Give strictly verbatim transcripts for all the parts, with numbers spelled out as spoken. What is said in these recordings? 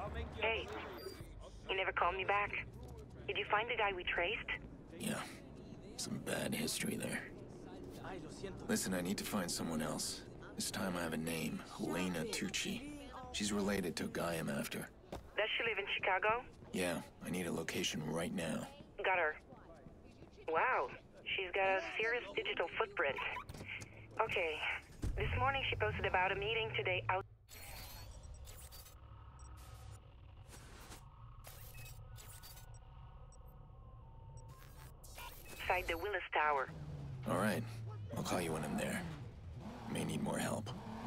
Hey, you never called me back. Did you find the guy we traced? Yeah, some bad history there. Listen, I need to find someone else. This time I have a name, Helena Tucci. She's related to a guy I'm after. Does she live in Chicago? Yeah, I need a location right now. Got her. Wow, she's got a serious digital footprint. Okay, this morning she posted about a meeting today out outside the Willis Tower. All right, I'll call you when I'm there. May need more help.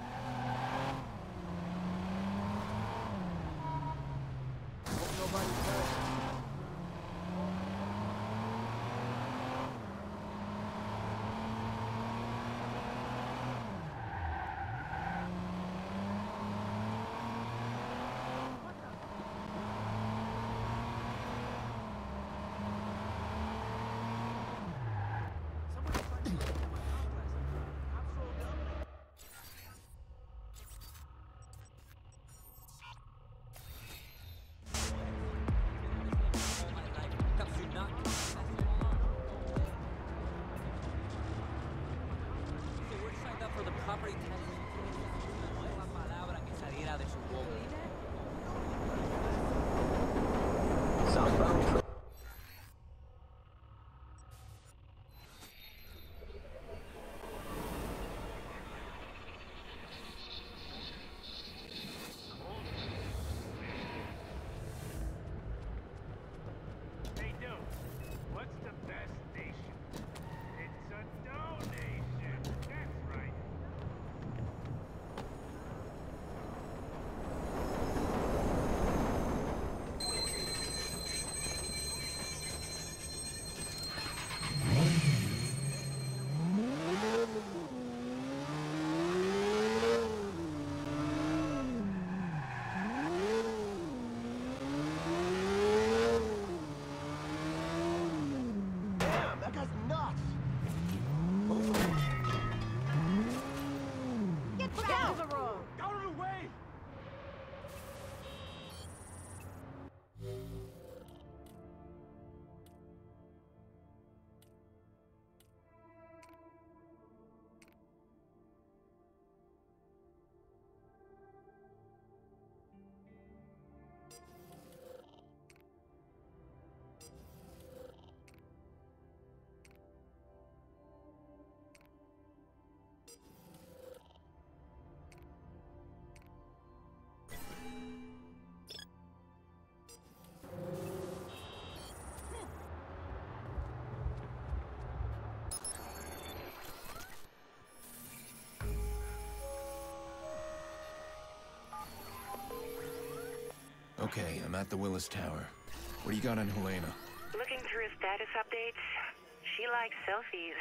Okay, I'm at the Willis Tower. What do you got on Helena? Looking through status updates. She likes selfies.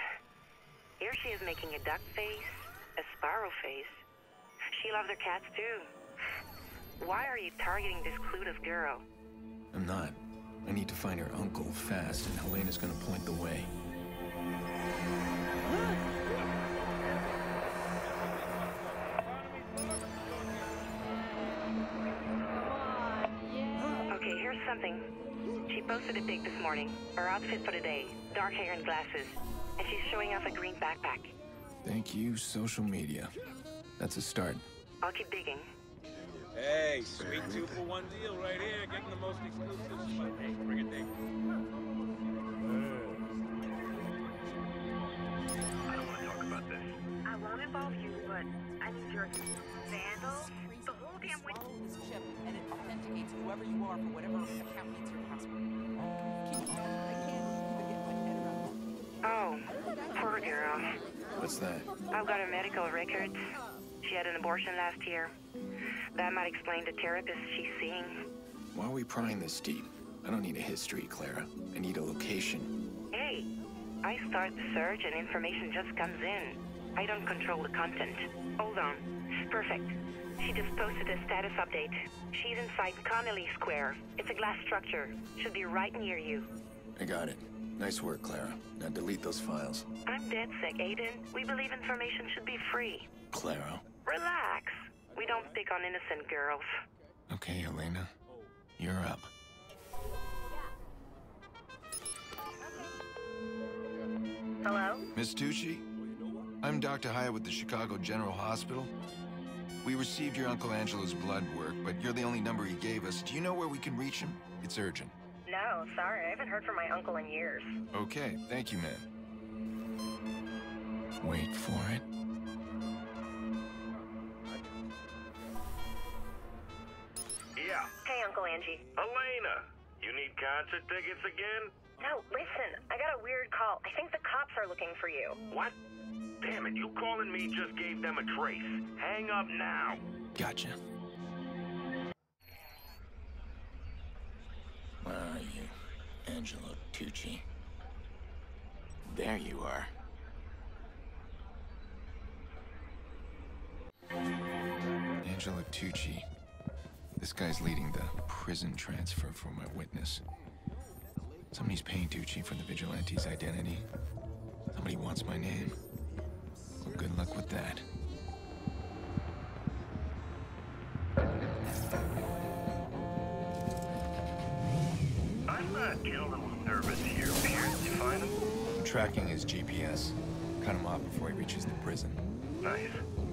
Here she is making a duck face, a sparrow face. She loves her cats too. Why are you targeting this clueless girl? I'm not. I need to find her uncle fast, and Helena's gonna point the way. Okay, here's something. She posted a pic this morning. Her outfit for the day. Dark hair and glasses. And she's showing off a green backpack. Thank you, social media. That's a start. I'll keep digging. Hey, sweet two for one deal right here. Getting the most exclusive spot. Hey, bring it there. I don't want to talk about this. I won't involve you, but I need your vandals. The whole damn way. Follow this chip, and it authenticates whoever you are for whatever account needs your password. Can you, I can't even get my head around that. Oh, poor girl. What's that? I've got her medical records. She had an abortion last year. That might explain the therapist she's seeing. Why are we prying this deep? I don't need a history, Clara. I need a location. Hey, I start the search and information just comes in. I don't control the content. Hold on. Perfect. She just posted a status update. She's inside Connolly Square. It's a glass structure. Should be right near you. I got it. Nice work, Clara. Now delete those files. I'm dead sick, Aiden. We believe information should be free. Clara. Relax. We don't pick on innocent girls. Okay, Helena. You're up. Hello? Miss Tucci? I'm Doctor Hyatt with the Chicago General Hospital. We received your Uncle Angelo's blood work, but you're the only number he gave us. Do you know where we can reach him? It's urgent. No, sorry. I haven't heard from my uncle in years. Okay, thank you, ma'am. Wait for it. Yeah. Hey, Uncle Angie. Elena, you need concert tickets again? No, listen. I got a weird call. I think the cops are looking for you. What? Damn it, you calling me just gave them a trace. Hang up now. Gotcha. Where are you, Angelo Tucci? There you are. Angelo Tucci. This guy's leading the prison transfer for my witness. Somebody's paying Tucci for the vigilante's identity. Somebody wants my name. Well, good luck with that. I'm not getting a little nervous here, Pierce. You find him? I'm tracking his G P S. Cut him off before he reaches the prison. Nice.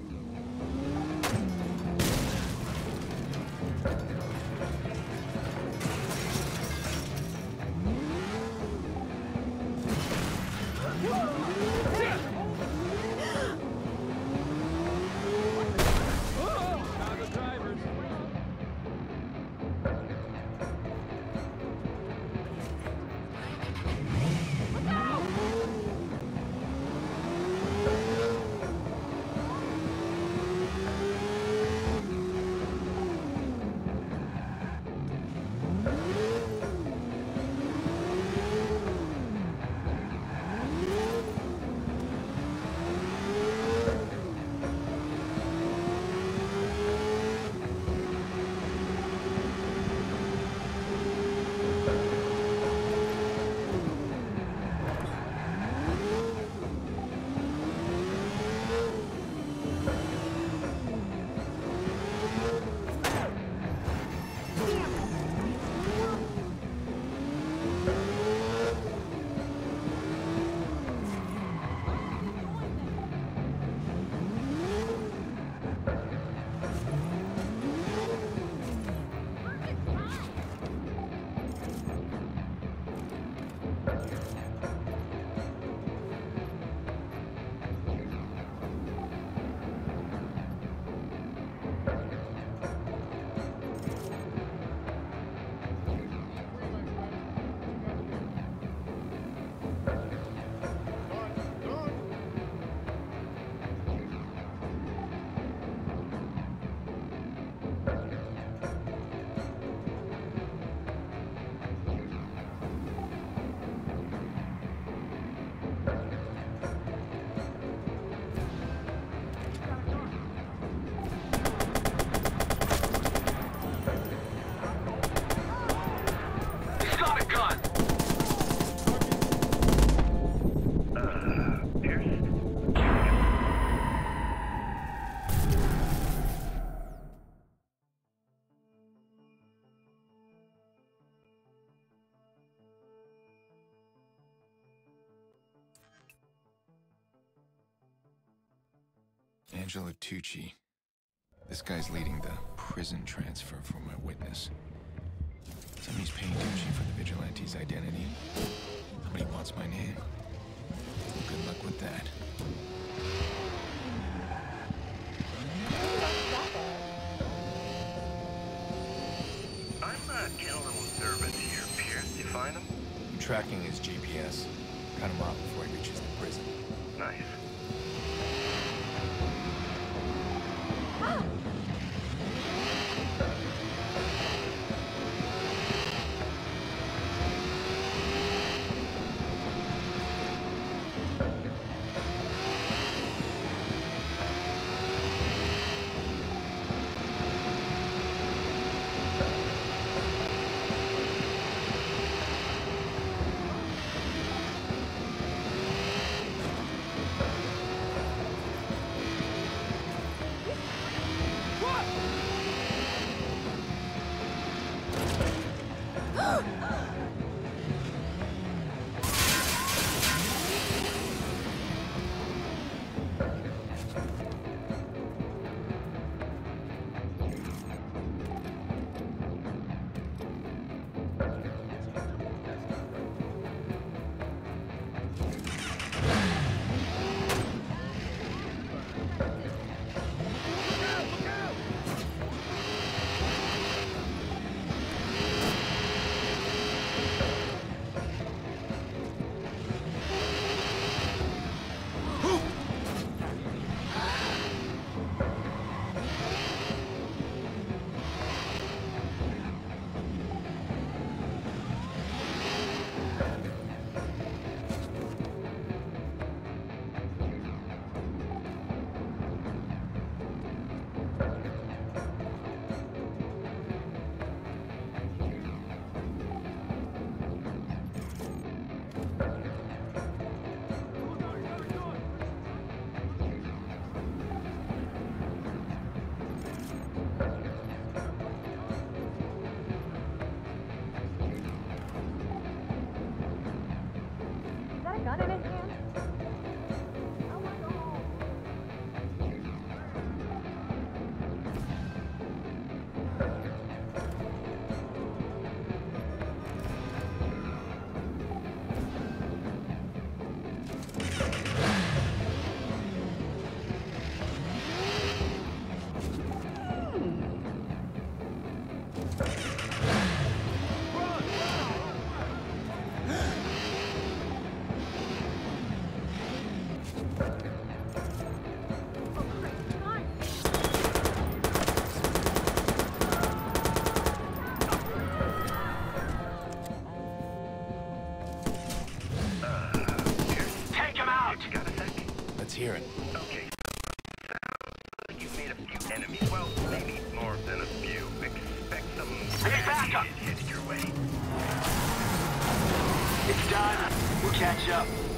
Angelo Tucci. This guy's leading the prison transfer for my witness. Somebody's paying Tucci for the vigilante's identity. Somebody wants my name. Well, good luck with that. I'm not getting a little nervous here, Pierce. You find him? I'm tracking his G P S. Cut him off before he reaches the prison. Nice. a few enemies. Well, maybe more than a few. Expect some I need backup! headed your way. It's done. We'll catch up.